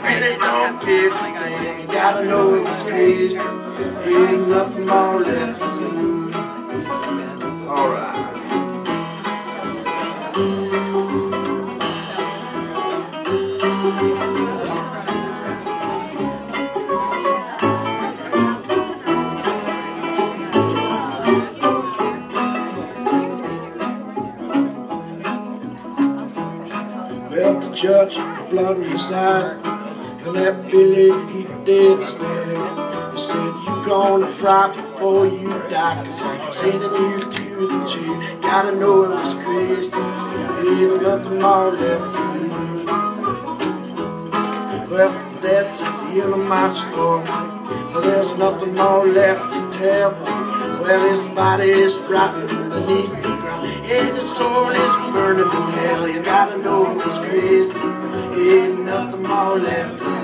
really don't care today. You gotta know it was crazy. Ain't nothing more left to lose. Alright. Felt the judge, the blood on his eyes, and that Billy he dead stare. He said, you gonna fry before you die, 'cause I'm sending you to the jail. Gotta know it was crazy. Ain't nothing more left to lose. Well, that's the end of my story. But there's nothing more left to tell. Well, his body is rotting beneath the ground, and his soul is burning in hell. You gotta know it was crazy. Ain't nothing more left to